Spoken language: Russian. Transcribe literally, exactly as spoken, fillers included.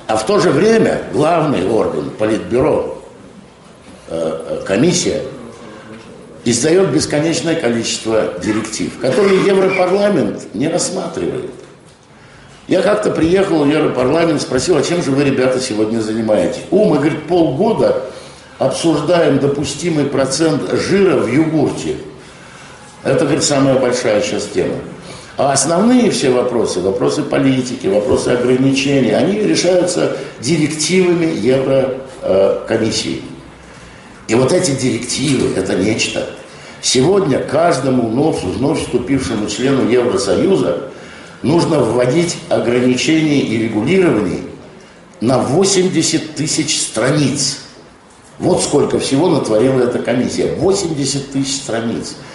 А в то же время главный орган, Политбюро, комиссия, издает бесконечное количество директив, которые Европарламент не рассматривает. Я как-то приехал в Европарламент, спросил, а чем же вы, ребята, сегодня занимаетесь? О, мы, говорит, полгода обсуждаем допустимый процент жира в йогурте. Это, говорит, самая большая сейчас тема. А основные все вопросы, вопросы политики, вопросы ограничений, они решаются директивами Еврокомиссии. И вот эти директивы – это нечто. Сегодня каждому вновь, вновь вступившему члену Евросоюза нужно вводить ограничения и регулирования на восемьдесят тысяч страниц. Вот сколько всего натворила эта комиссия. восемьдесят тысяч страниц.